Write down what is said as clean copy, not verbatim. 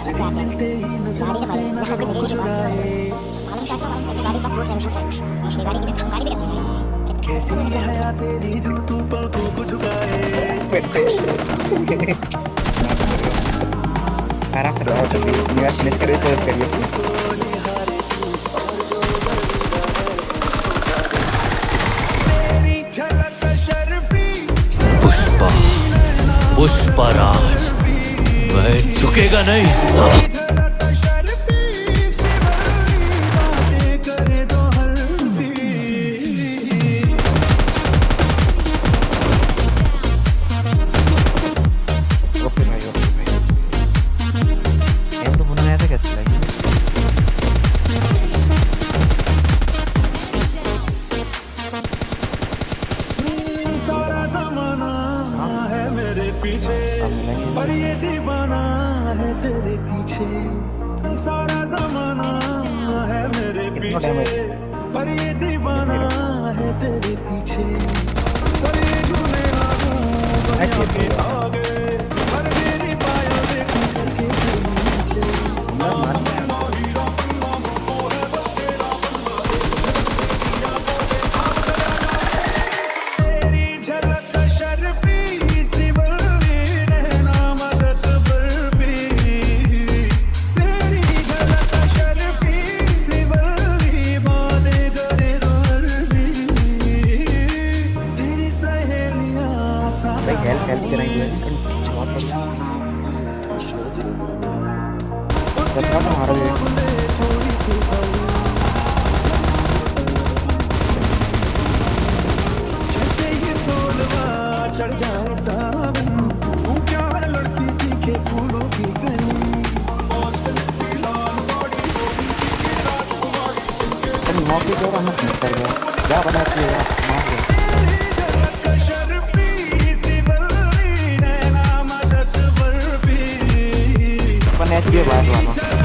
मिलते ही नजरों से नजरों को चुराए। कैसी है हया तेरी जो तू पलकों को झुकाए। पुष्पा पुष्पराज, वह झुकेगा नहीं साला। पीछे पर ये दीवाना है तेरे पीछे। सारा जमाना है मेरे पीछे पर ये दीवाना है तेरे पीछे। पर ये झूले लागू के आगे पर तेरी पायल देखूं करके नीचे। हेल्प कराएंगे चढ़ जाए सावन तू क्या लड़की दिखे फूलों की गली। मौके जो हम कर गया क्या बनाती है बात वाला